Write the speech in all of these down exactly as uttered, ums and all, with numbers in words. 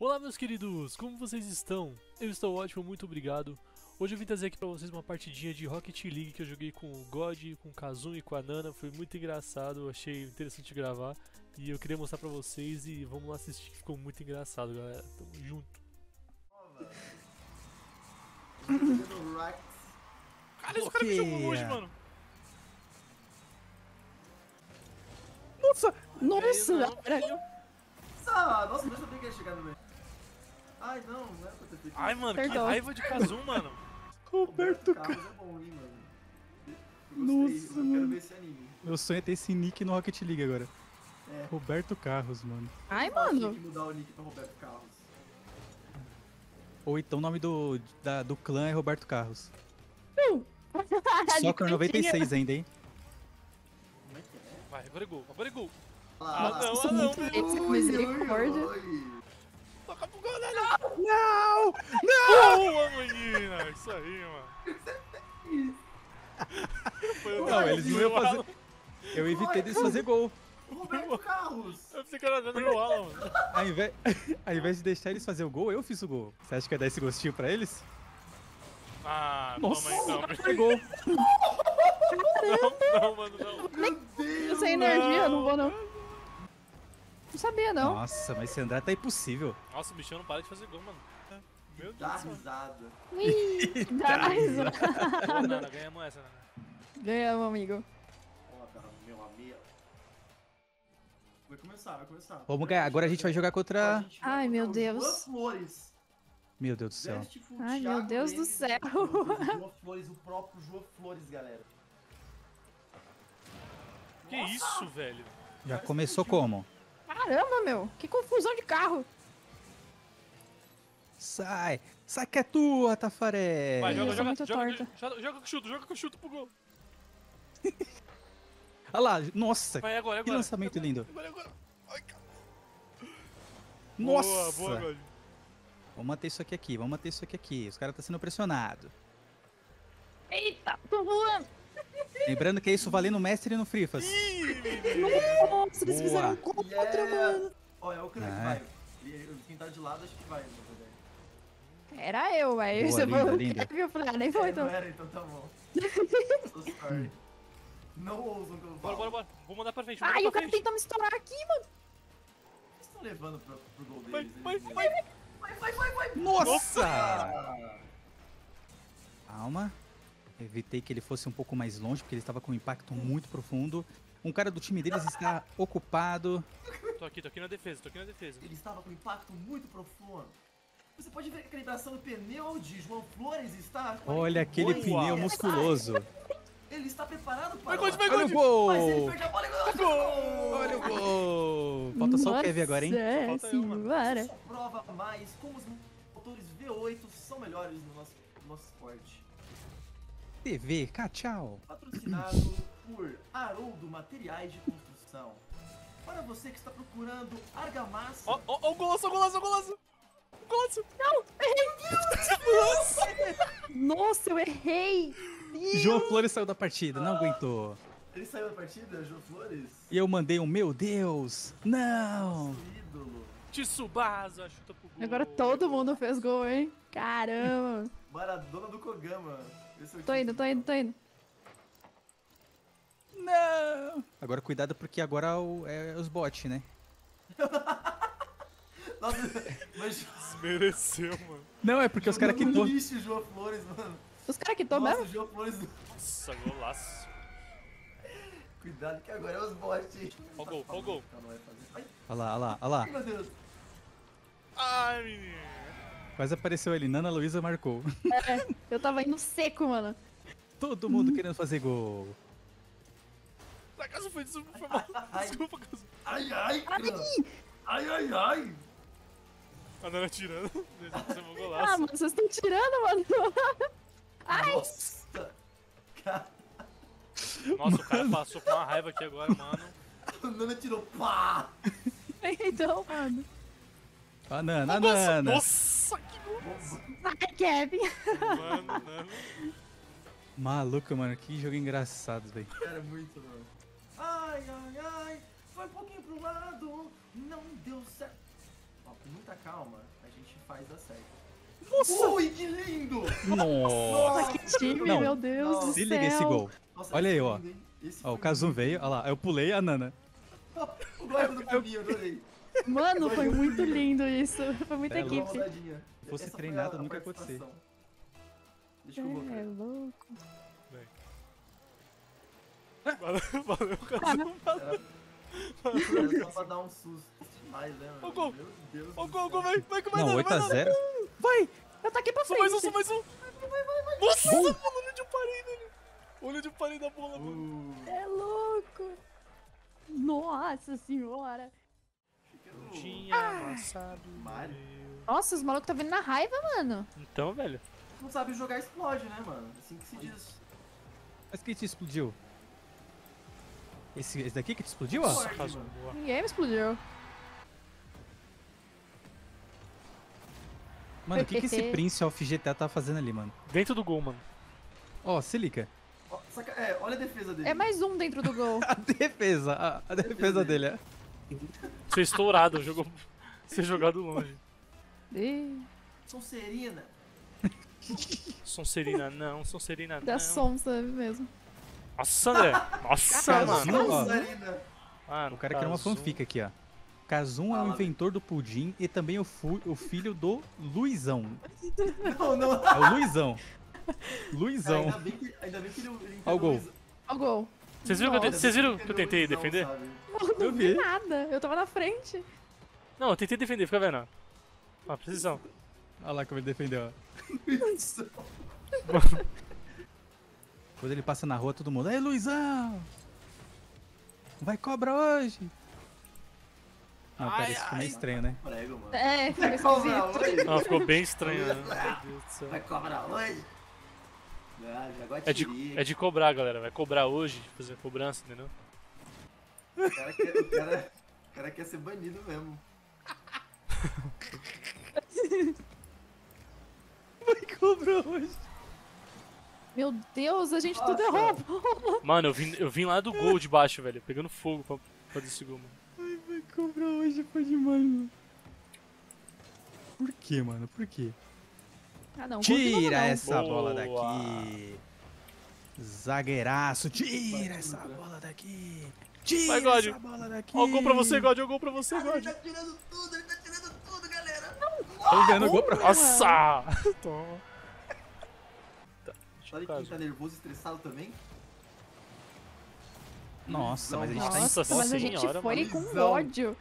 Olá meus queridos, como vocês estão? Eu estou ótimo, muito obrigado. Hoje eu vim trazer aqui pra vocês uma partidinha de Rocket League que eu joguei com o God, com o Kazum e com a Nana. Foi muito engraçado, achei interessante gravar e eu queria mostrar pra vocês e vamos lá assistir que ficou muito engraçado, galera. Tamo junto. Cara, esse cara me jogou longe, mano. Nossa! Nossa! Nossa, nossa, não sabia que ia chegar no meio. Ai, não, não é pra ter feito. Ai, mano, Perdão. que raiva de Kazum, mano. Roberto Carlos é bom, hein, mano. Eu gostei, Nossa, eu mano. quero ver esse anime. Meu sonho é ter esse nick no Rocket League agora. É. Roberto Carlos, mano. Ai, Eu tinha mano. que mudar o nick pra Roberto Carlos. Ou então o nome do, da- do clã é Roberto Carlos. De Soccer noventa e cantinho. seis ainda, hein? Como é que é? Vai, agora é gol, agora é gol. Ah, Ah, não, Nossa, ah, não, muito velho. esse, misericórdia. Toca pro gol, né? Não! Boa, menina! Isso aí, mano. Foi o Não, eles não iam Alan. fazer. Eu evitei deles fazer gol. Roberto Carlos! Eu pensei que era dando no Alan, mano. Ao invés, ao invés de deixar eles fazer o gol, eu fiz o gol. Você acha que ia dar esse gostinho pra eles? Ah, Nossa, toma então. foi gol. Não, não, mano, não. Meu Deus! Sem energia, não vou não. Não sabia, não. Nossa, mas esse André tá impossível. Nossa, o bichão não para de fazer gol, mano. Meu Deus Dá do céu. risada. Ih, dá mais uma. Boa, Nana, ganhamos essa, Nana. Ganhamos, amigo. Foda, meu amigo. Vai começar, vai começar. Vamos ganhar. Agora a gente vai jogar contra. A gente vai Ai, meu contra o Deus. João Flores. Meu Deus do céu. Beautiful Ai, meu Thiago Deus do Lemes, céu. O João Flores, o próprio João Flores, galera. Que isso, velho? Já começou como? Caramba, meu. Que confusão de carro. Sai! Sai que é tua, Tafaré! Vai, joga, Isso, joga, muito joga, torta. joga, joga com chuto, joga com chuto pro gol. Olha lá, nossa! Vai, agora, Que agora. lançamento lindo! Agora, agora. Ai, cara. Nossa! Boa, boa, God. Vamos manter isso aqui aqui, vamos manter isso aqui aqui. Os caras estão sendo pressionados. Eita, tô voando. Lembrando que é isso valendo mestre no Frifas. Nossa, eles Boa. fizeram um contra, Yeah. mano. Ó, é o Crank, Ah. vai. Ele- Quem tá de lado acho que vai, na verdade. Era eu, velho. Boa, Você linda, falou linda. que eu falei, ah, nem foi, É, então. não era, então tá bom. So sorry. Não ousam que eu Bora, falo. bora, bora. Vou mandar pra frente, vou mandar Ai, o pra cara frente. tentou me estourar aqui, mano. Vocês estão levando pro, pro gol Vai, deles. vai, eles vai. mesmos. Vai, vai, vai, vai. Nossa! Ah, Calma. Evitei que ele fosse um pouco mais longe, porque ele estava com um impacto muito profundo. Um cara do time deles está ocupado. Tô aqui, tô aqui na defesa, tô aqui na defesa. ele estava com um impacto muito profundo. Você pode ver que a vibração do pneu de João Flores está... Olha aquele Boa. pneu musculoso. Ele está preparado para... Vai, God, vai, Olha o God. gol! Mas ele perde a bola e gol! Olha o gol! Falta só o Kevin agora, hein? É, falta eu, sim, mano. bora. Só prova mais como os motores V oito são melhores no nosso, no nosso esporte. T V, cá, tchau. Patrocinado por Haroldo Materiais de Construção. Para você que está procurando argamassa... Ó, ó, ó o golaço, ó o golaço, ó o golaço. O golaço. Não, errei. Nossa, eu errei. João Flores saiu da partida, não aguentou. Ele saiu da partida, João Flores? E eu mandei um meu Deus! Não! Seu ídolo. Tsubasa, chuta pro gol. Agora todo mundo fez gol, hein? Caramba. Maradona do Kogama. Esse é o Tô indo, título. tô indo, tô indo. Não! Agora cuidado porque agora o- é os bots, né? Nossa, mas... Desmereceu, mano. Não, é porque os caras Jogando quitou. no lixo, João Flores, mano. Os caras que estão Nossa, mesmo? João Flores... Nossa, golaço. Cuidado que agora é os bots. Ó o gol, ó o gol. Não, não vai fazer. Ai, Olha lá, olha lá, olha lá. ai, meu Deus. Ai, menino. Quase apareceu ali. Nana Luísa marcou. É, eu tava indo seco, mano. Todo mundo querendo fazer gol. Pra casa foi, desculpa, foi mal. Ai. Desculpa, casa. Ai, ai, cara. Ai, ai, ai. A Nana tirando. Você é um Ah, golaço. mano, vocês estão tirando, mano. Ai, Nossa. Cara, Nossa, o cara passou com uma raiva aqui agora, mano. o Nana tirou. Pá. então, mano. A Nana, a Nossa, Nana. nossa, que golaço. Ai, Kevin. Mano, Nana. Maluco, mano. Que jogo engraçado, velho. Cara, muito, mano. Ai, ai, ai. Foi um pouquinho pro lado. Não deu certo. Ó, muita calma, a gente faz dar certo. Nossa! Ui, que lindo! Nossa! Que time, Não, meu Deus não. do Se céu. liga esse gol. Nossa, Olha esse aí, foi ó. lindo, hein? Esse Ó, o foi Kazum muito veio, olha lá, eu pulei a Nana. lindo. O guarda do Fabinho, adorei. Mano, foi muito lindo isso. Foi muita É Deu uma equipe. rosadinha. Se fosse Essa foi treinado, a- a nunca ia acontecer. participação. Deixa eu colocar. É louco. Valeu, valeu, Kazu. Era só pra dar um susto demais, né, mano? Ó o gol. Meu Deus Ó, do gol, céu. gol, vai, vai que vai Não, dar, oito vai a dar. zero. Vai! Eu tô aqui pra Só frente. mais um, só mais um. Nossa, Gol. mano, olha onde eu parei, velho. Olha onde eu parei da bola, mano. Uh, É louco. Nossa senhora. Tinha amassado. Mário. Nossa, os malucos tá vindo na raiva, mano. Então, velho. não sabe jogar, explode, né, mano? Assim que se diz. Mas quem te explodiu? Esse, esse daqui que te explodiu, ó? Nossa. Kazu, boa. Ninguém me explodiu. Mano, o que, que esse P P T. Prince of G T A tá fazendo ali, mano? Dentro do gol, mano. Ó, se liga. Ó, saca- É, olha a defesa dele. É mais um dentro do gol. A defesa, a, a defesa dele, é. Ser estourado, jogou. Ser jogado longe. Ih, Sonserina. Sonserina não, Sonserina da não. sonsa mesmo. Nossa, André. Nossa, Kazum, mano. ó. Sonserina. Mano, O cara criou uma Kazum. fanfic aqui, ó. Kazum é o Fala, inventor do pudim e também o, fu- o filho do Luizão. Não, não. É o Luizão. Cara, Luizão. ainda, bem que, ainda bem que ele, ele Ó o gol. entendeu Ó o gol. Vocês viram, que eu, te- Ainda vocês bem viram ele que eu entendeu tentei o Luizão, defender? sabe? Eu não Eu vi vi. nada. Eu tava na frente. Não, eu tentei defender, fica vendo. Ó, precisão. Olha lá como ele defendeu, ó. Luizão. Quando ele passa na rua, todo mundo, ei, Luizão! Vai cobra hoje! Não, cara, Ai, isso ficou ai. meio estranho, né? Prego, mano. É, foi Vai cobrar esquisito. hoje? Não, ficou bem estranho, né? Meu Deus do céu. Vai cobrar hoje? Ah, já É de, guatirica. é de cobrar, galera. Vai cobrar hoje, fazer cobrança, entendeu? O cara quer, o cara, o cara quer ser banido mesmo. Vai cobra hoje! Meu Deus, a gente Nossa. tudo errou. Mano, eu vim, eu vim lá do gol de baixo, velho. Pegando fogo pra fazer esse gol, mano. Ai, vai cobrar hoje, foi demais, mano. Por que, mano? Por quê? Ah, não. gol de novo Tira não. essa Boa. bola daqui! Zagueiraço, tira essa Vai, bola daqui! Tira Vai, God. essa bola daqui! Ó o gol pra você, God. Ó o gol pra você, Ele God. tá tirando tudo, ele tá tirando tudo, galera. Tô vendo o gol pra Nossa! Toma. Tá, deixa Sabe eu quem caso. tá nervoso e estressado também? Nossa, mas a gente tá em Nossa Nossa, mas a gente senhora, foi mano. com Luizão. ódio.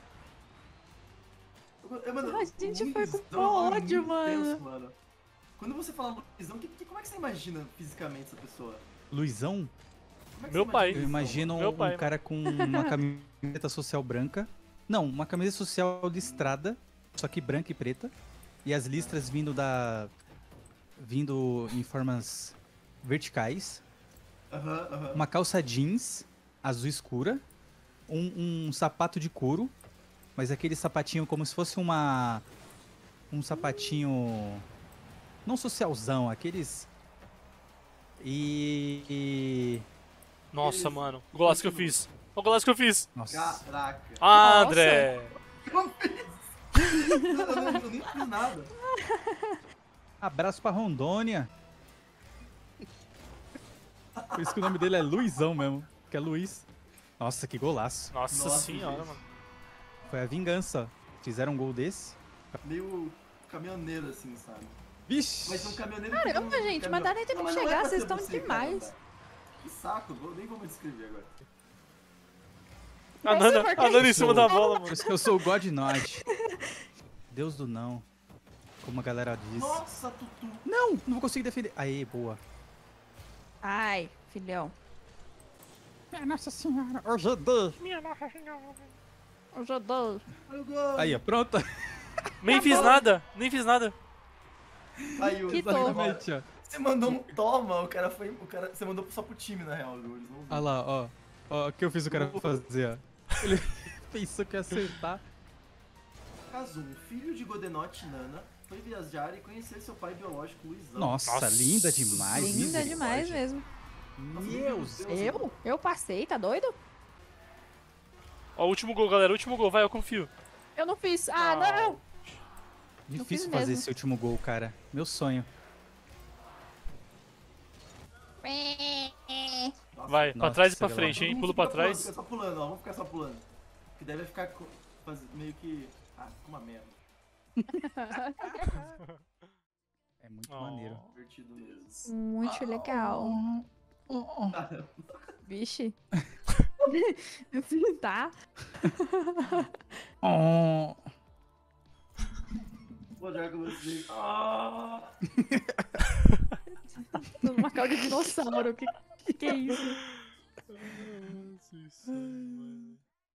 Eu- mano, A gente o foi com Luizão é ódio, muito mano. tenso, mano. Quando você fala Luizão, que, que, como é que você imagina fisicamente essa pessoa? Luizão? Como é que Meu você pai. Eu imagina imagino Meu um pai, cara com uma camiseta social branca. Não, uma camiseta social listrada, só que branca e preta. E as listras vindo da. vindo em formas verticais. isso? Aham, aham. Uma calça jeans azul escura. Um, um sapato de couro. Mas aquele sapatinho como se fosse uma. Um sapatinho. Não socialzão, aqueles. E. e- Nossa, mano. O golaço que eu fiz. Ó o golaço que eu fiz. Nossa. Caraca. Ah, Nossa. André. Eu nem- eu nem fiz nada. Abraço pra Rondônia. Por isso que o nome dele é Luizão mesmo. Que é Luiz. Nossa, que golaço. Nossa, Nossa, senhora, gente. mano. Foi a vingança. Fizeram um gol desse. Meio caminhoneiro, assim, sabe? Vixe! Mas um caminhoneiro... Caramba, que não- gente, caminhão- mas dá nem tempo Não, de mas não é chegar, pra vocês ser estão você, demais. caramba. Que saco, vou- nem vou me descrever agora. A Essa Nana, marca a Nana em aí. cima da bola, Por mano. isso que eu sou o God Nod. Deus do não. Como a galera diz. Nossa, Tutu. Não, não vou conseguir defender. Aí, boa. Ai, filhão. Nossa senhora. O G D. Eu já dou. Olha o gol. Aí, ó, pronto. Nem fiz nada, nem fiz nada. Aí, o- Que Exatamente, ó. Você mandou um toma, o cara foi... O cara, você mandou só pro time, na real. Eles não viram. Olha lá, ó. Ó, o que eu fiz o cara fazer, ó. Ele pensou que ia acertar. Kazum, filho de Godenote Nana, foi viajar e conhecer seu pai biológico, Luizão. Nossa, Nossa. linda demais. Linda misericórdia. demais mesmo. Meu Deus. Eu? Eu passei, tá doido? Ó, o último gol, galera. Último gol, vai, eu confio. Eu não fiz. Ah, não! Difícil fiz fazer mesmo. esse último gol, cara. Meu sonho. Nossa, Vai, pra Nossa, trás e pra galera. frente, todo hein? mundo Pula pra fica pulando, trás. Fica só pulando, ó. Vamos ficar só pulando. Que deve ficar co- faz- meio que. Ah, fica uma merda. É muito Oh. maneiro. Divertido mesmo. Muito legal. Vixe. Tá. Oh. Vou jogar com você. Ah! Tô numa cauda de dinossauro. Que, que é isso? Ah, suicídio, mano.